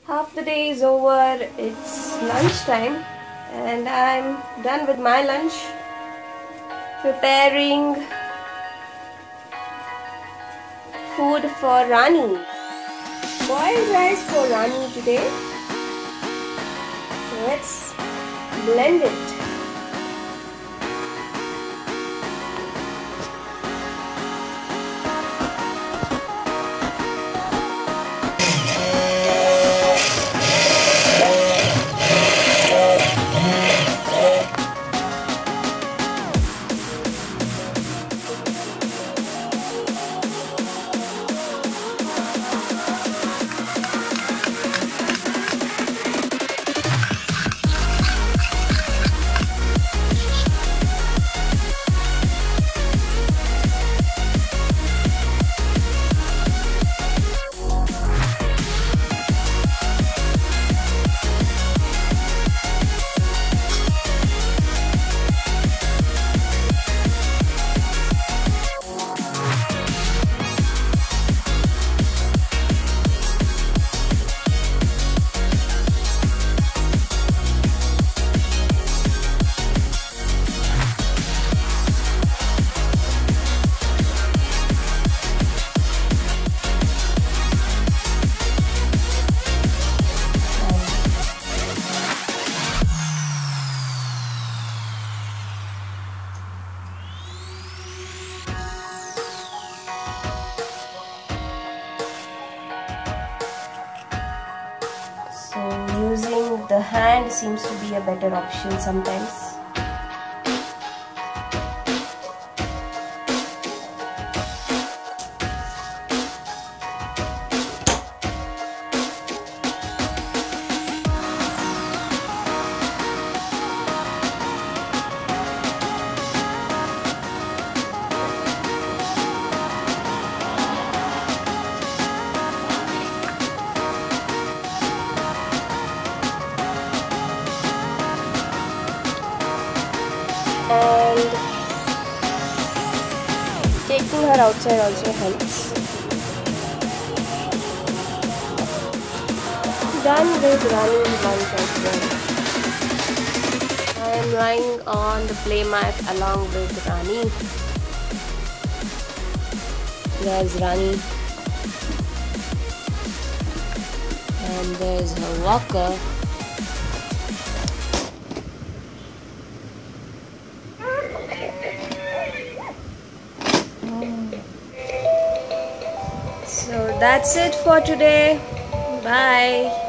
Half the day is over, it's lunchtime and I'm done with my lunch, preparing food for Rani. Boiled rice for Rani today. So let's blend it. So using the hand seems to be a better option sometimes. And taking her outside also helps. Done with Rani's lunch as well. I am lying on the play mat along with Rani. There's Rani. And there's her walker. So that's it for today. Bye.